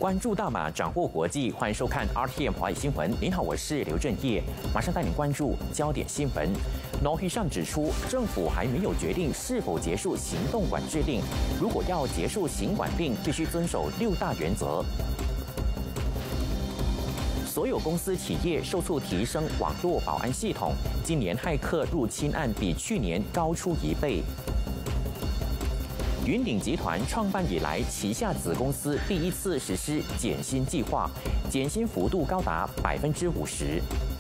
关注大马，掌握国际，欢迎收看 RTM 华语新闻。您好，我是刘振业，马上带您关注焦点新闻。诺希尚指出，政府还没有决定是否结束行动管制令。如果要结束行管令，必须遵守6大原则。所有公司企业受促提升网络保安系统，今年骇客入侵案比去年高出1倍。云顶集团创办以来，旗下子公司第一次实施减薪计划，减薪幅度高达50%。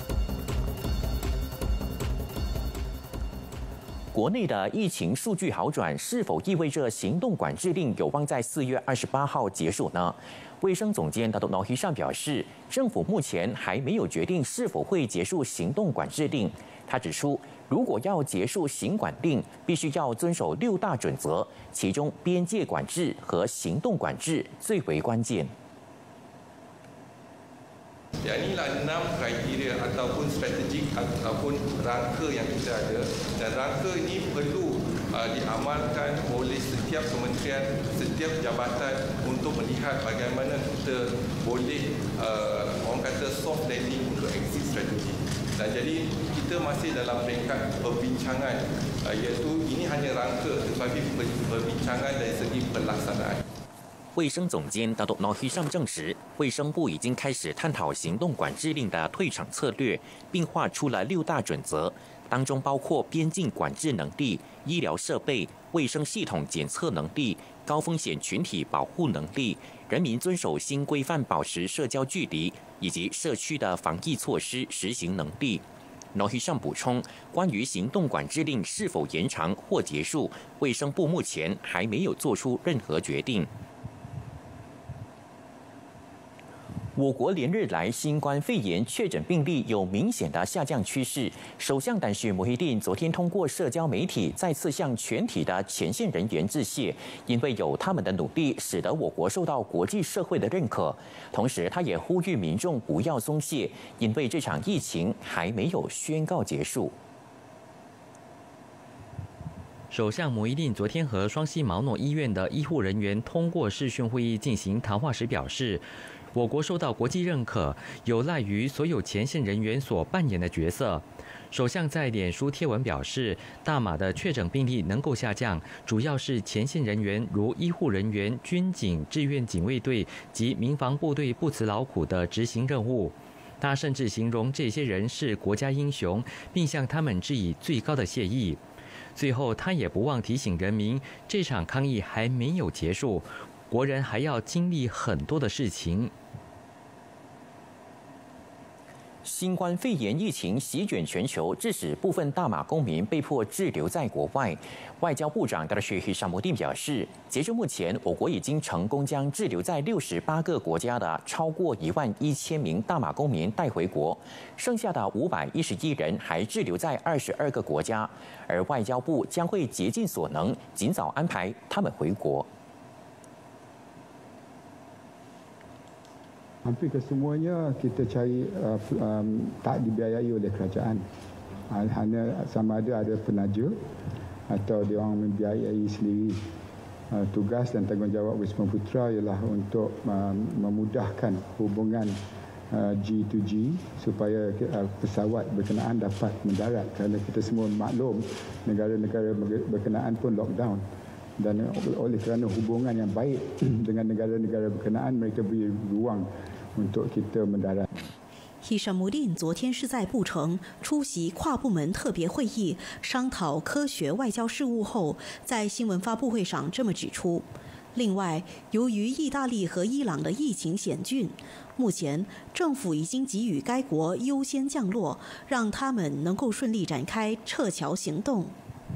国内的疫情数据好转，是否意味着行动管制令有望在4月28号结束呢？卫生总监达多诺希尚表示，政府目前还没有决定是否会结束行动管制令。他指出，如果要结束行管令，必须要遵守6大准则，其中边界管制和行动管制最为关键。 Yang inilah 6 kriteria ataupun strategik ataupun rangka yang kita ada, dan rangka ini perlu diamalkan oleh setiap kementerian, setiap jabatan untuk melihat bagaimana kita boleh orang kata soft landing untuk exit strategi. Dan jadi kita masih dalam peringkat perbincangan, iaitu ini hanya rangka tetapi perbincangan dari segi pelaksanaan. 卫生总监达多诺希尚证实，卫生部已经开始探讨行动管制令的退场策略，并划出了6大准则，当中包括边境管制能力、医疗设备、卫生系统检测能力、高风险群体保护能力、人民遵守新规范保持社交距离，以及社区的防疫措施实行能力。诺希尚补充，关于行动管制令是否延长或结束，卫生部目前还没有做出任何决定。我国连日来新冠肺炎确诊病例有明显的下降趋势。首相丹旭慕尤丁昨天通过社交媒体再次向全体的前线人员致谢，因为有他们的努力，使得我国受到国际社会的认可。同时，他也呼吁民众不要松懈，因为这场疫情还没有宣告结束。 首相慕尤丁昨天和双溪毛诺医院的医护人员通过视讯会议进行谈话时表示，我国受到国际认可，有赖于所有前线人员所扮演的角色。首相在脸书贴文表示，大马的确诊病例能够下降，主要是前线人员如医护人员、军警、志愿警卫队及民防部队不辞劳苦的执行任务。他甚至形容这些人是国家英雄，并向他们致以最高的谢意。最后，他也不忘提醒人民，这场抗疫还没有结束，国人还要经历很多的事情。 新冠肺炎疫情席卷全球，致使部分大马公民被迫滞留在国外。外交部长达什希尚慕丁表示，截至目前，我国已经成功将滞留在68个国家的超过11000名大马公民带回国，剩下的511人还滞留在22个国家，而外交部将会竭尽所能，尽早安排他们回国。 Hampir kesemuanya kita cari tak dibiayai oleh kerajaan. Hanya sama ada penaja atau dia orang membiayai sendiri. Tugas dan tanggungjawab Wisma Putra ialah untuk memudahkan hubungan G2G supaya pesawat berkenaan dapat mendarat, kerana kita semua maklum negara-negara berkenaan pun lockdown. Dan oleh kerana hubungan yang baik dengan negara-negara berkenaan, mereka beri ruang untuk kita mendarat. 希尚慕丁昨天是在布城出席跨部门特别会议，商讨科学外交事务后，在新闻发布会上这么指出。另外，由于意大利和伊朗的疫情险峻，目前政府已经给予该国优先降落，让他们能够顺利展开撤侨行动。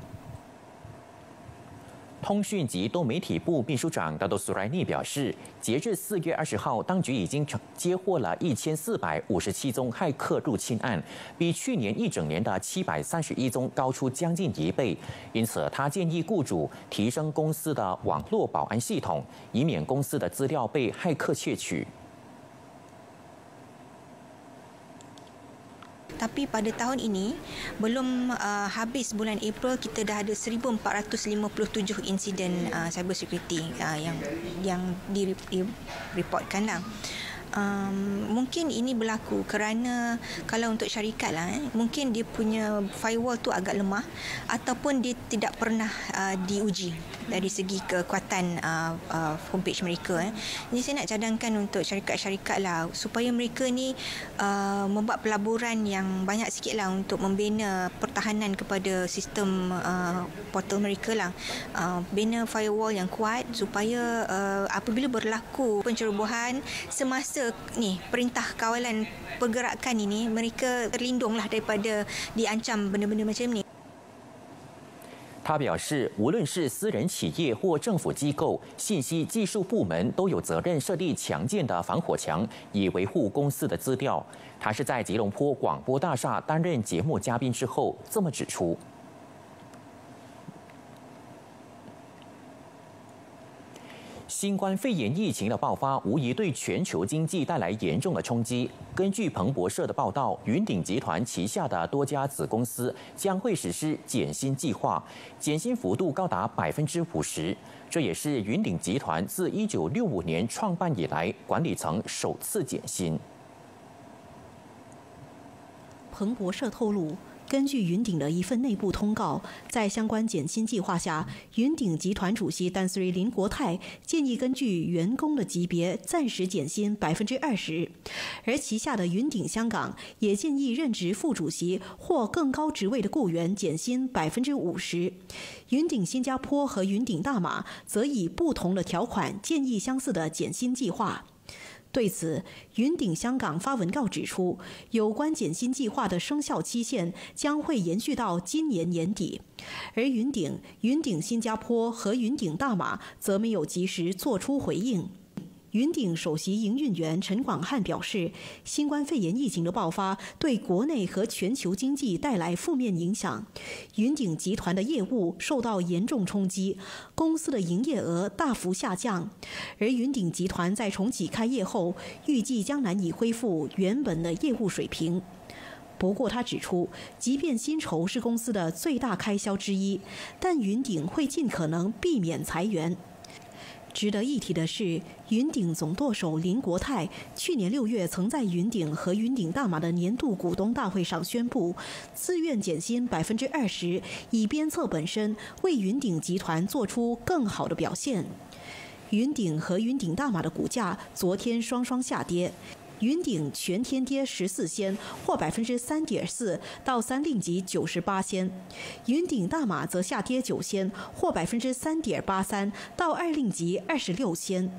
通讯及多媒体部秘书长达多苏莱尼表示，截至4月20号，当局已经接获了1457宗骇客入侵案，比去年一整年的731宗高出将近1倍。因此，他建议雇主提升公司的网络保安系统，以免公司的资料被骇客窃取。 Tapi Tetapi pada tahun ini belum habis bulan April kita dah ada 1457 insiden cyber security yang direportkan lah. Mungkin ini berlaku kerana kalau untuk syarikat lah, mungkin dia punya firewall tu agak lemah ataupun dia tidak pernah diuji dari segi kekuatan homepage mereka. Jadi saya nak cadangkan untuk syarikat-syarikat lah supaya mereka ni membuat pelaburan yang banyak sikit lah untuk membina pertahanan kepada sistem portal mereka lah. Bina firewall yang kuat supaya apabila berlaku pencerobohan semasa ni perintah kawalan pergerakan ini, mereka terlindunglah daripada diancam benda-benda macam ni. 他表示，无论是私人企业或政府机构，信息技术部门都有责任设立强健的防火墙，以维护公司的资料。他是在吉隆坡广播大厦担任节目嘉宾之后这么指出。 新冠肺炎疫情的爆发，无疑对全球经济带来严重的冲击。根据彭博社的报道，云顶集团旗下的多家子公司将会实施减薪计划，减薪幅度高达50%。这也是云顶集团自1965年创办以来，管理层首次减薪。 彭博社透露。 根据云顶的一份内部通告，在相关减薪计划下，云顶集团主席丹斯瑞林国泰建议根据员工的级别暂时减薪20%，而旗下的云顶香港也建议任职副主席或更高职位的雇员减薪50%。云顶新加坡和云顶大马则以不同的条款建议相似的减薪计划。 对此，云顶香港发文告指出，有关减薪计划的生效期限将会延续到今年年底，而云顶新加坡和云顶大马则没有及时作出回应。 云顶首席营运员陈广汉表示，新冠肺炎疫情的爆发对国内和全球经济带来负面影响，云顶集团的业务受到严重冲击，公司的营业额大幅下降。而云顶集团在重启开业后，预计将难以恢复原本的业务水平。 不过，他指出，即便薪酬是公司的最大开销之一，但云顶会尽可能避免裁员。 值得一提的是，云顶总舵手林国泰去年6月曾在云顶和云顶大马的年度股东大会上宣布，自愿减薪20%，以鞭策本身为云顶集团做出更好的表现。云顶和云顶大马的股价昨天双双下跌。 云顶全天跌14仙，或3.4%到3令吉98仙；云顶大马则下跌9仙，或3.83%到2令吉26仙。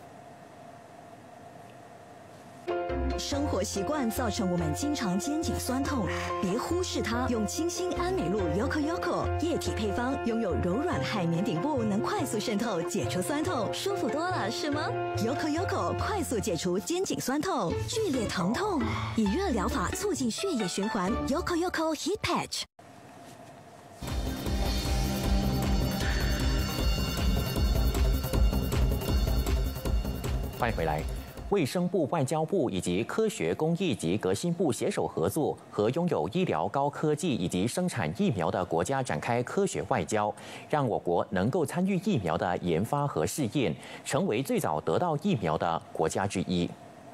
生活习惯造成我们经常肩颈酸痛，别忽视它。用清新安美露 Yoko Yoko 液体配方，拥有柔软海绵顶部，能快速渗透，解除酸痛，舒服多了，是吗 ？Yoko Yoko 快速解除肩颈酸痛、剧烈疼痛，以热疗法促进血液循环。Yoko Yoko Heat Patch。 欢迎回来。 卫生部、外交部以及科学工艺及革新部携手合作，和拥有医疗高科技以及生产疫苗的国家展开科学外交，让我国能够参与疫苗的研发和试验，成为最早得到疫苗的国家之一。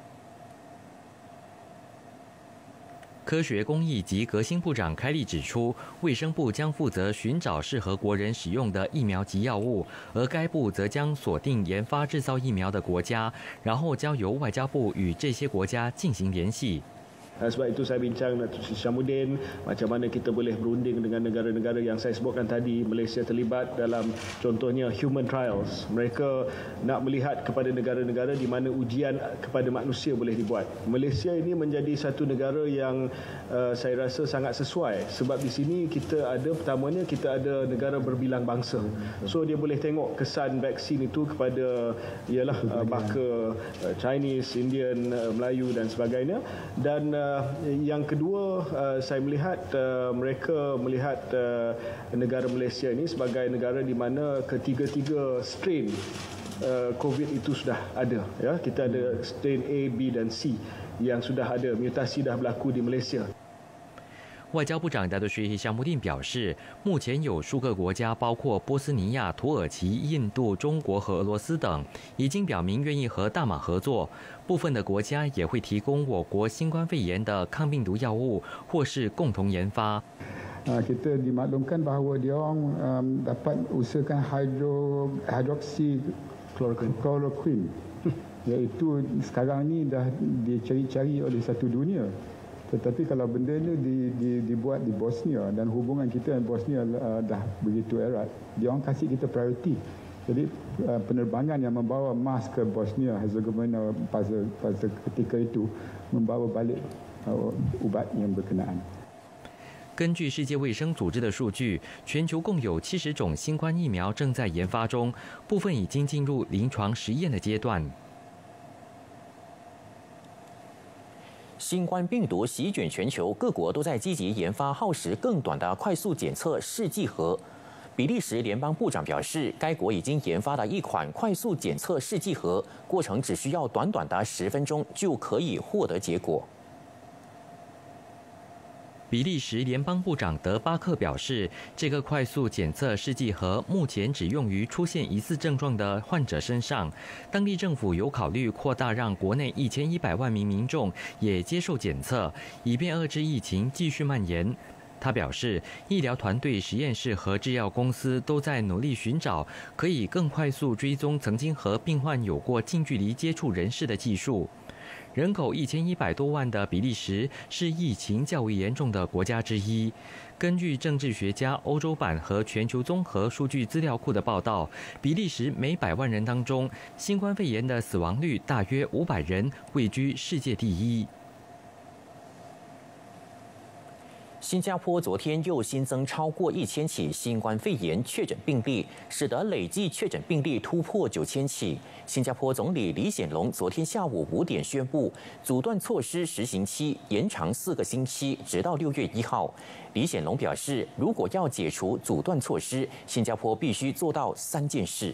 科学工艺及革新部长开立指出，卫生部将负责寻找适合国人使用的疫苗及药物，而该部则将锁定研发制造疫苗的国家，然后交由外交部与这些国家进行联系。 Sebab itu saya bincang Datuk Seri Syamuddin macam mana kita boleh berunding dengan negara-negara yang saya sebutkan tadi. Malaysia terlibat dalam contohnya human trials. Mereka nak melihat kepada negara-negara di mana ujian kepada manusia boleh dibuat. Malaysia ini menjadi satu negara yang saya rasa sangat sesuai sebab di sini kita ada pertamanya kita ada negara berbilang bangsa. So dia boleh tengok kesan vaksin itu kepada ialah baka Chinese, Indian, Melayu dan sebagainya dan yang kedua saya melihat mereka melihat negara Malaysia ini sebagai negara di mana ketiga-tiga strain COVID itu sudah ada ya kita ada strain A, B dan C yang sudah ada mutasi dah berlaku di Malaysia. 外交部长达多什夏穆丁表示，目前有数个国家，包括波斯尼亚、土耳其、印度、中国和俄罗斯等，已经表明愿意和大马合作。部分的国家也会提供我国新冠肺炎的抗病毒药物，或是共同研发。 Kita dimaklumkan bahawa dia orang dapat usahakan hydroxychloroquine, iaitu sekarang ni dah dicari-cari oleh satu dunia. Tetapi kalau benda ini dibuat di Bosnia dan hubungan kita dengan Bosnia dah begitu erat, dia orang kasih kita priority. Jadi penerbangan yang membawa emas ke Bosnia Herzegovina pada ketika itu membawa balik ubat yang berkenaan. 根据世界卫生组织的数据，全球共有70种新冠疫苗正在研发中，部分已经进入临床实验的阶段。 新冠病毒席卷全球，各国都在积极研发耗时更短的快速检测试剂盒。比利时联邦部长表示，该国已经研发了一款快速检测试剂盒，过程只需要短短的10分钟就可以获得结果。 比利时联邦部长德巴克表示，这个快速检测试剂盒目前只用于出现疑似症状的患者身上。当地政府有考虑扩大，让国内1100万名民众也接受检测，以便遏制疫情继续蔓延。他表示，医疗团队、实验室和制药公司都在努力寻找可以更快速追踪曾经和病患有过近距离接触人士的技术。人口1100多万的比利时是疫情较为严重的国家之一。根据政治学家欧洲版和全球综合数据资料库的报道，比利时每100万人当中，新冠肺炎的死亡率大约500人，位居世界第一。 新加坡昨天又新增超过1000起新冠肺炎确诊病例，使得累计确诊病例突破9000起。新加坡总理李显龙昨天下午5点宣布，阻断措施实行期延长4个星期，直到6月1号。李显龙表示，如果要解除阻断措施，新加坡必须做到3件事。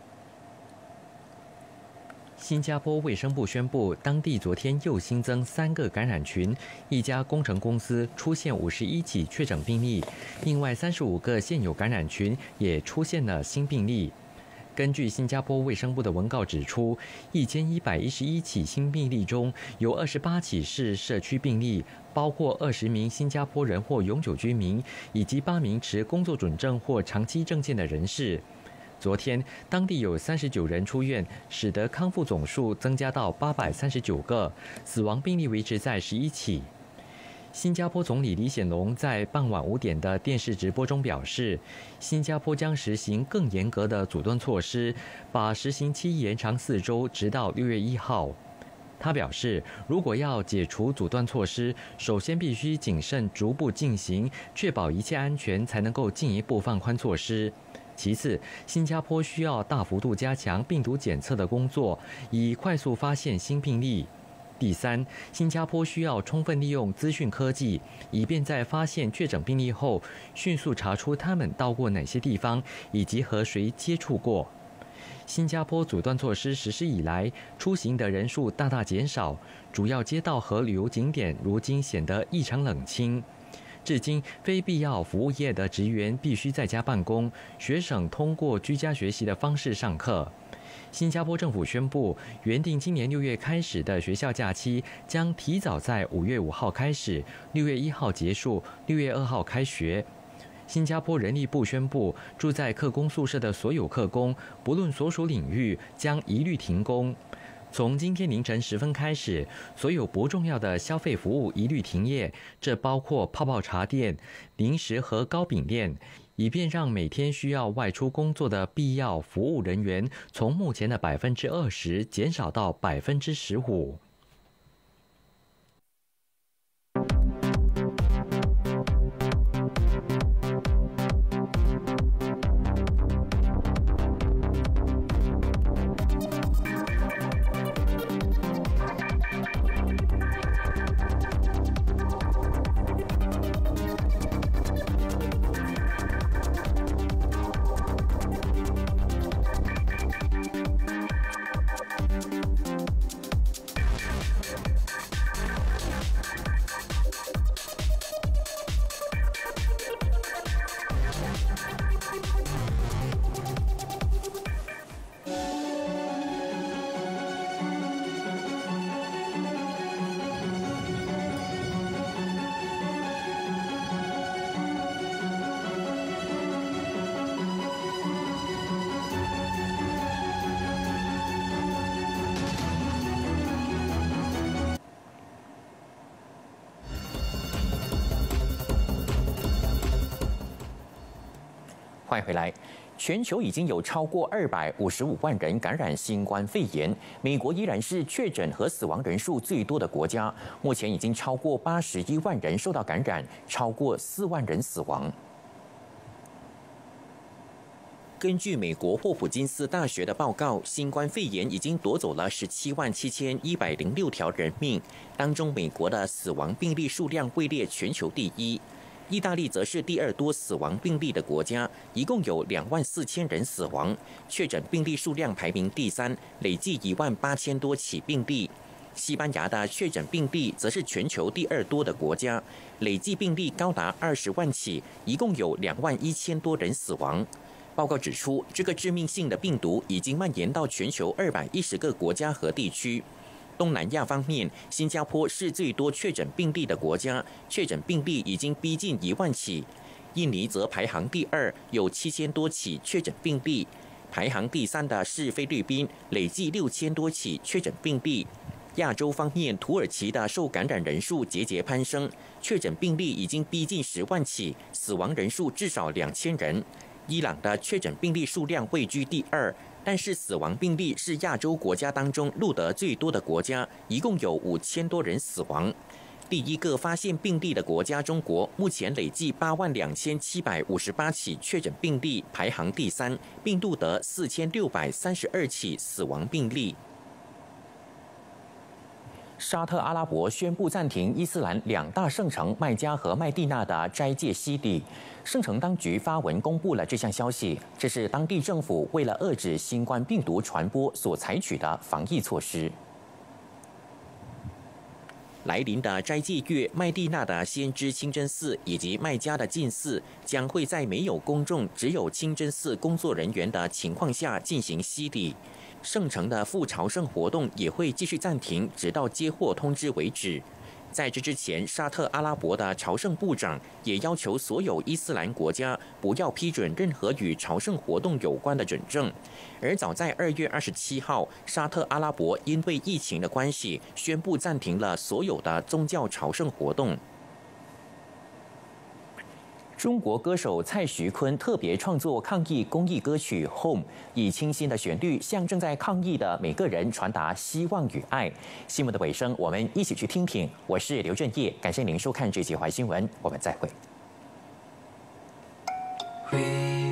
新加坡卫生部宣布，当地昨天又新增3个感染群，一家工程公司出现51起确诊病例，另外35个现有感染群也出现了新病例。根据新加坡卫生部的文告指出，1111起新病例中有28起是社区病例，包括20名新加坡人或永久居民，以及8名持工作准证或长期证件的人士。昨天，当地有39人出院，使得康复总数增加到839个，死亡病例维持在11起。新加坡总理李显龙在傍晚5点的电视直播中表示，新加坡将实行更严格的阻断措施，把实行期延长4周，直到6月1号。他表示，如果要解除阻断措施，首先必须谨慎逐步进行，确保一切安全，才能够进一步放宽措施。其次，新加坡需要大幅度加强病毒检测的工作，以快速发现新病例。第三，新加坡需要充分利用资讯科技，以便在发现确诊病例后，迅速查出他们到过哪些地方，以及和谁接触过。新加坡阻断措施实施以来，出行的人数大大减少，主要街道和旅游景点如今显得异常冷清。至今，非必要服务业的职员必须在家办公，学生通过居家学习的方式上课。新加坡政府宣布，原定今年6月开始的学校假期将提早在5月5号开始，6月1号结束，6月2号开学。新加坡人力部宣布，住在客工宿舍的所有客工，不论所属领域，将一律停工。从今天凌晨10分开始，所有不重要的消费服务一律停业，这包括泡泡茶店、零食和糕饼店，以便让每天需要外出工作的必要服务人员从目前的20%减少到15%。 欢迎回来。全球已经有超过255万人感染新冠肺炎，美国依然是确诊和死亡人数最多的国家，目前已经超过81万人受到感染，超过4万人死亡。根据美国霍普金斯大学的报告，新冠肺炎已经夺走了177106条人命，当中美国的死亡病例数量位列全球第一。意大利则是第二多死亡病例的国家，一共有24000人死亡。确诊病例数量排名第3，累计18000多起病例。西班牙的确诊病例则是全球第二多的国家，累计病例高达20万起，一共有21000多人死亡。报告指出，这个致命性的病毒已经蔓延到全球210个国家和地区。东南亚方面，新加坡是最多确诊病例的国家，确诊病例已经逼近1万起。印尼则排行第2，有7000多起确诊病例。排行第3的是菲律宾，累计6000多起确诊病例。亚洲方面，土耳其的受感染人数节节攀升，确诊病例已经逼近10万起，死亡人数至少2000人。伊朗的确诊病例数量位居第2。但是死亡病例是亚洲国家当中录得最多的国家，一共有5000多人死亡。第一个发现病例的国家中国，目前累计82758起确诊病例，排行第3，并录得4632起死亡病例。沙特阿拉伯宣布暂停伊斯兰2大圣城麦加和麦地那的斋戒洗礼。圣城当局发文公布了这项消息，这是当地政府为了遏制新冠病毒传播所采取的防疫措施。来临的斋戒月，麦地那的先知清真寺以及麦加的禁寺将会在没有公众、只有清真寺工作人员的情况下进行洗礼。圣城的赴朝圣活动也会继续暂停，直到接获通知为止。在这之前，沙特阿拉伯的朝圣部长也要求所有伊斯兰国家不要批准任何与朝圣活动有关的准证。而早在2月27号，沙特阿拉伯因为疫情的关系，宣布暂停了所有的宗教朝圣活动。中国歌手蔡徐坤特别创作抗疫公益歌曲《Home》，以清新的旋律向正在抗疫的每个人传达希望与爱。新闻的尾声，我们一起去听听。我是刘振业，感谢您收看这期《怀新闻》，我们再会。